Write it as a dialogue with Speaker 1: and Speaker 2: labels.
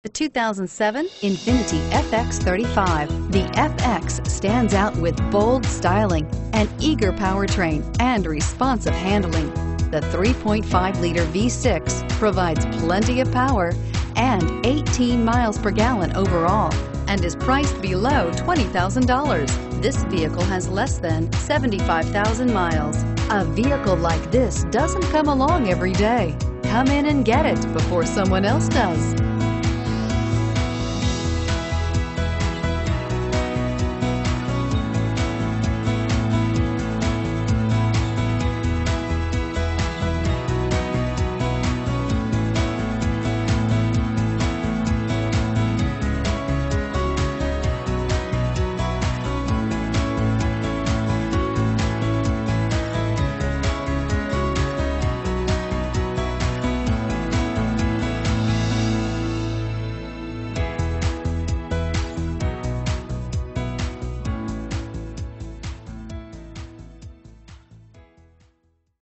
Speaker 1: The 2007 Infiniti FX35. The FX stands out with bold styling, an eager powertrain, and responsive handling. The 3.5-liter V6 provides plenty of power and 18 miles per gallon overall and is priced below $20,000. This vehicle has less than 75,000 miles. A vehicle like this doesn't come along every day. Come in and get it before someone else does.